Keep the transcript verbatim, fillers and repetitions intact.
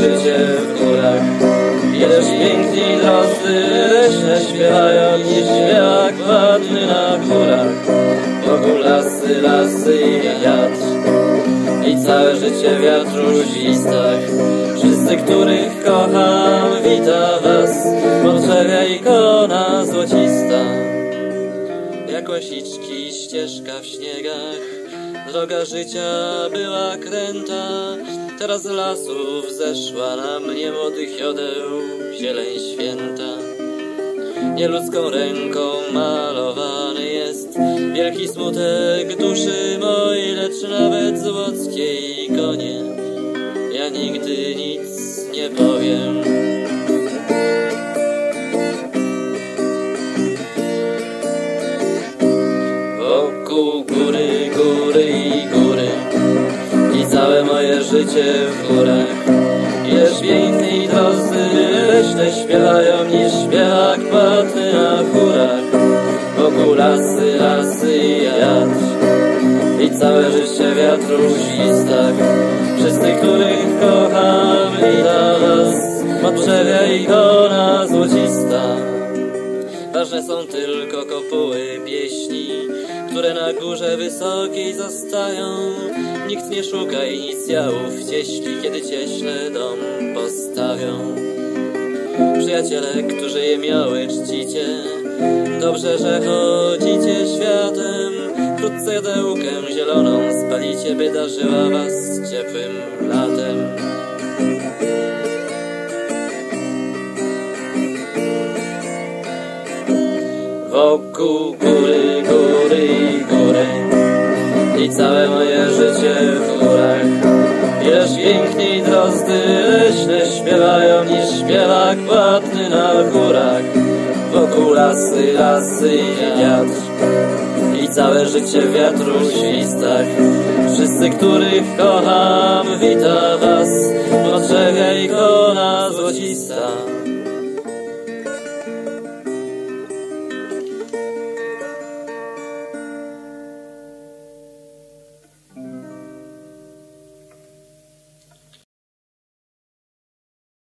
życie w górach. Ileż piękni drozdy leśne śpiewają, niż śpiewak padny na górach. Wokół lasy, lasy i wiatr, i całe życie wiatru w świstach. Wszyscy, których kocham, wita was, podrzewia ikona złocista. Jak łasiczki ścieżka w śniegach, droga życia była kręta. Teraz z lasów zeszła na mnie młodych jodeł zieleń święta. Nieludzką ręką malowany jest wielki smutek duszy mojej, lecz nawet złockiej ikonie ja nigdy nic nie powiem. Wokół góry, góry i góry, i całe moje życie w górach. Ileż piękni drozdy leśne śpiewają, niż śpiewak padny na chórach. Wokół lasy, lasy i wiatr, i całe życie wiatru w świstach. Wszyscy, których kocham, wita was, podrzewia ikona złocista. Ważne są tylko kopuły pieśni, które na górze wysokiej zostają. Nikt nie szuka inicjałów cieśli, kiedy cieśle dom postawią. Przyjaciele, którzy je miały, czcicie, dobrze, że chodzicie światem. Wkrótce jadełkę zieloną spalicie, by darzyła was ciepłym latem. Wokół góry, góry i góry, i całe moje życie w górach. Ileż piękniej drozdy leśne śpiewają, niż śpiewak płatny na górach. Wokół lasy, lasy i wiatr, i całe życie wiatru w świstach. Wszyscy, których kocham, wita was, podrzewia ikona złocista.